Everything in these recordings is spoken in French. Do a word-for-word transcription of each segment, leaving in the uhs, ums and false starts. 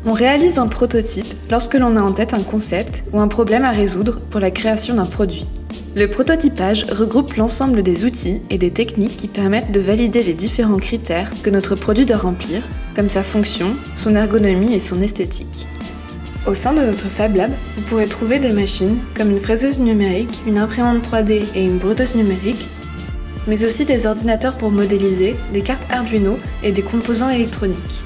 On réalise un prototype lorsque l'on a en tête un concept ou un problème à résoudre pour la création d'un produit. Le prototypage regroupe l'ensemble des outils et des techniques qui permettent de valider les différents critères que notre produit doit remplir, comme sa fonction, son ergonomie et son esthétique. Au sein de notre Fab Lab, vous pourrez trouver des machines comme une fraiseuse numérique, une imprimante trois D et une brodeuse numérique, mais aussi des ordinateurs pour modéliser, des cartes Arduino et des composants électroniques.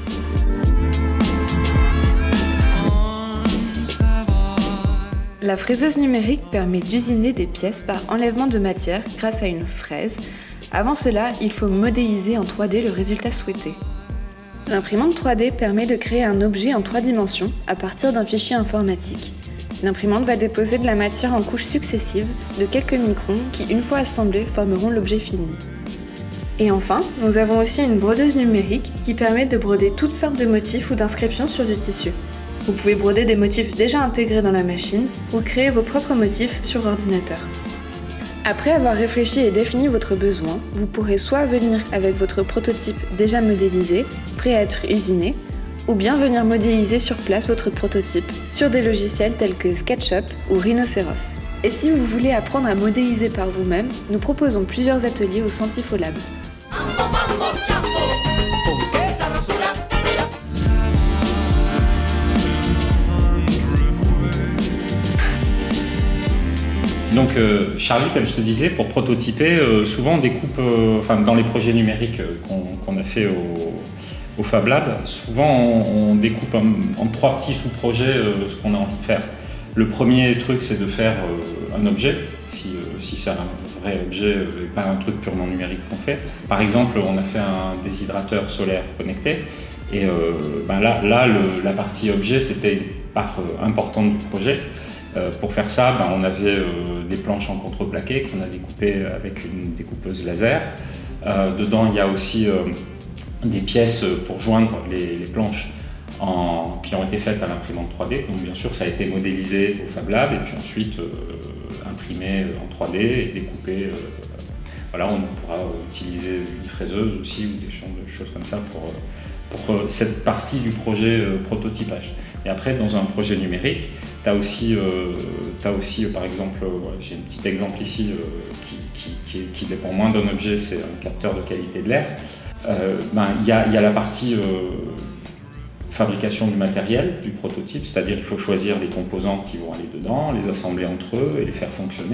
La fraiseuse numérique permet d'usiner des pièces par enlèvement de matière grâce à une fraise. Avant cela, il faut modéliser en trois D le résultat souhaité. L'imprimante trois D permet de créer un objet en trois dimensions à partir d'un fichier informatique. L'imprimante va déposer de la matière en couches successives de quelques microns qui, une fois assemblés, formeront l'objet fini. Et enfin, nous avons aussi une brodeuse numérique qui permet de broder toutes sortes de motifs ou d'inscriptions sur du tissu. Vous pouvez broder des motifs déjà intégrés dans la machine ou créer vos propres motifs sur ordinateur. Après avoir réfléchi et défini votre besoin, vous pourrez soit venir avec votre prototype déjà modélisé, prêt à être usiné, ou bien venir modéliser sur place votre prototype sur des logiciels tels que SketchUp ou Rhinoceros. Et si vous voulez apprendre à modéliser par vous-même, nous proposons plusieurs ateliers au Santifo Lab. Donc euh, Charlie, comme je te disais, pour prototyper, euh, souvent on découpe, euh, enfin dans les projets numériques euh, qu'on qu'on a fait au, au Fab Lab, souvent on, on découpe en, en trois petits sous-projets euh, ce qu'on a envie de faire. Le premier truc, c'est de faire euh, un objet, si, euh, si c'est un vrai objet euh, et pas un truc purement numérique qu'on fait. Par exemple, on a fait un déshydrateur solaire connecté, et euh, ben là, là le, la partie objet, c'était une part euh, importante du projet. Euh, pour faire ça, ben, on avait euh, des planches en contreplaqué qu'on a découpées avec une découpeuse laser. Euh, dedans, il y a aussi euh, des pièces pour joindre les, les planches en, qui ont été faites à l'imprimante trois D. Donc bien sûr, ça a été modélisé au Fab Lab et puis ensuite euh, imprimé en trois D et découpé. Euh, voilà, on pourra utiliser une fraiseuse aussi ou des choses comme ça pour, pour cette partie du projet euh, prototypage. Et après, dans un projet numérique, tu as aussi, euh, t'as aussi euh, par exemple, euh, j'ai un petit exemple ici euh, qui, qui, qui, qui dépend moins d'un objet, c'est un capteur de qualité de l'air. Euh, ben, y a, y a la partie euh, fabrication du matériel, du prototype, c'est-à-dire qu'il faut choisir les composants qui vont aller dedans, les assembler entre eux et les faire fonctionner.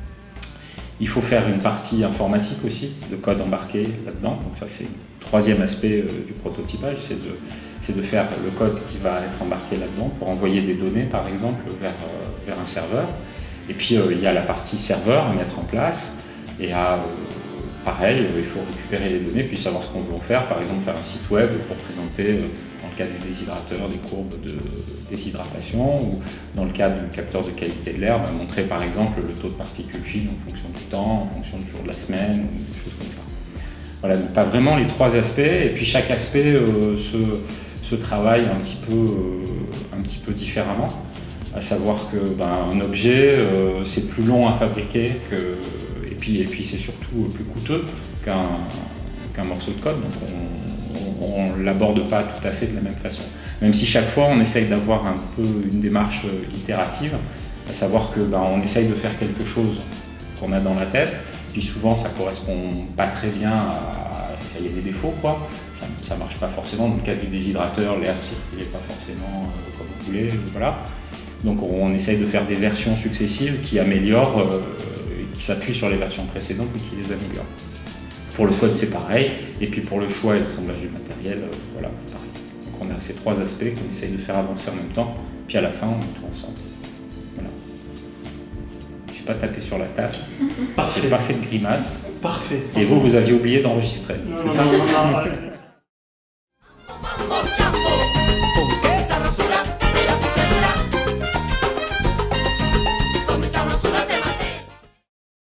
Il faut faire une partie informatique aussi, de code embarqué là-dedans. Donc ça, c'est le troisième aspect euh, du prototypage, c'est de, c'est de faire le code qui va être embarqué là-dedans pour envoyer des données, par exemple, vers, euh, vers un serveur. Et puis, euh, il y a la partie serveur à mettre en place. Et à, euh, pareil, euh, il faut récupérer les données, puis savoir ce qu'on veut en faire. Par exemple, faire un site web pour présenter, euh, dans le cas du déshydrateur, des courbes de déshydratation, ou dans le cas du capteur de qualité de l'air, bah, montrer par exemple le taux de particules fines en fonction du temps, en fonction du jour de la semaine, ou des choses comme ça. Voilà, donc tu as vraiment les trois aspects, et puis chaque aspect euh, se, se travaille un petit peu, euh, un petit peu différemment, à savoir que ben, un objet, euh, c'est plus long à fabriquer, que, et puis, et puis c'est surtout plus coûteux qu'un qu'un morceau de code, donc on ne l'aborde pas tout à fait de la même façon. Même si chaque fois on essaye d'avoir un peu une démarche itérative, à savoir que ben, on essaye de faire quelque chose qu'on a dans la tête, puis souvent ça correspond pas très bien à... il y a des défauts, quoi. Ça ne marche pas forcément. Dans le cas du déshydrateur, l'air ne circule pas forcément euh, comme vous voulez, voilà. Donc on essaye de faire des versions successives qui améliorent, euh, qui s'appuient sur les versions précédentes et qui les améliorent. Pour le code, c'est pareil, et puis pour le choix et l'assemblage du matériel, euh, voilà, c'est pareil. Donc on a ces trois aspects qu'on essaye de faire avancer en même temps, puis à la fin, on met tout ensemble. Voilà. Je n'ai pas tapé sur la table, je n'ai pas fait de grimace. Parfait. Et vous, vous aviez oublié d'enregistrer, c'est ça? Non, non, non, non.